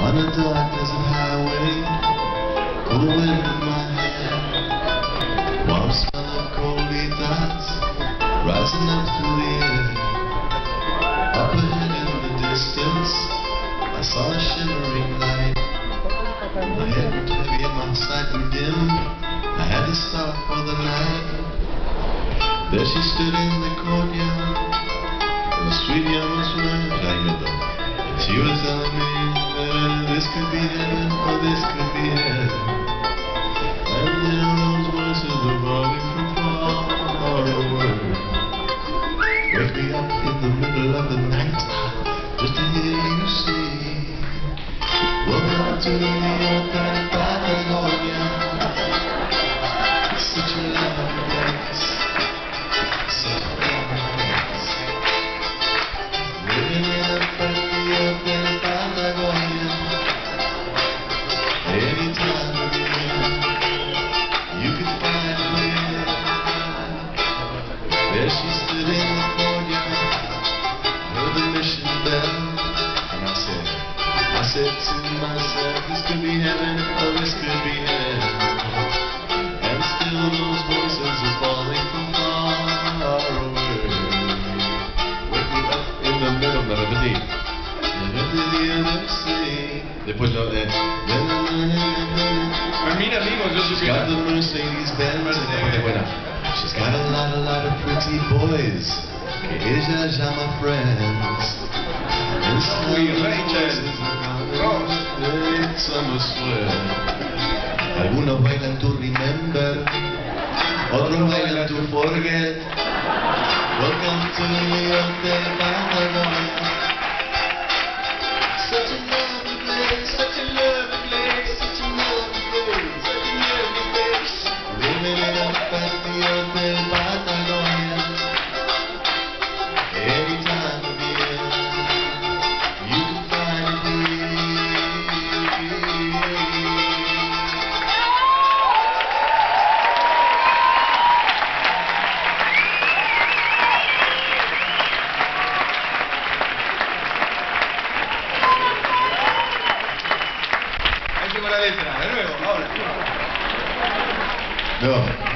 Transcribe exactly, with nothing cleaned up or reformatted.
On a dark desert highway, cool wind in my hair, warm smell of colitas rising up through the air. Up ahead in the distance, I saw a shimmering light. My head was heavy and my sight was dim. I had to stop for the night. There she stood in the courtyard, a sweet young woman. She was telling me that this could be heaven or this could be hell. And then those voices are calling from far away. Wake me up in the middle of the night just to hear you sing. Welcome to New York and Patagonia. Such a lovely place. Such a lovely place. Living in a friendly up in Patagonia. Any time of year, you can find me. There she stood in the courtyard, heard the mission bell, and I said, I said to myself, this could be heaven, or this could be hell. And still those voices are falling from far away. Wake me up in the middle, me repetí. Después lo de... Termina, amigos, yo She's got the Mercedes Benz. Buena. She's got a lot, a lot of pretty boys que ella llama friends. And some Uy, of Rachel. those are summer sweat. Algunos bailan to remember, otros bailan to forget. Welcome to New York, the Patagonia. Such a lovely place, such a lovely place, such a lovely place, such a lovely place. Living it up at the Hotel Patagonia. Any time of year, you can find it here. Ahí tengo la letra, de nuevo, ahora. No.